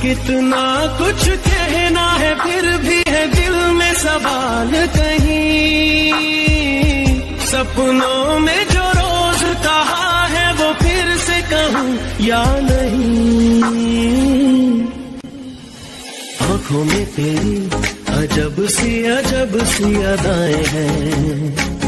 कितना कुछ कहना है फिर भी है दिल में सवाल कहीं, सपनों में जो रोज कहा है वो फिर से कहूँ या नहीं। आँखों में तेरी अजब सी अदाएं हैं,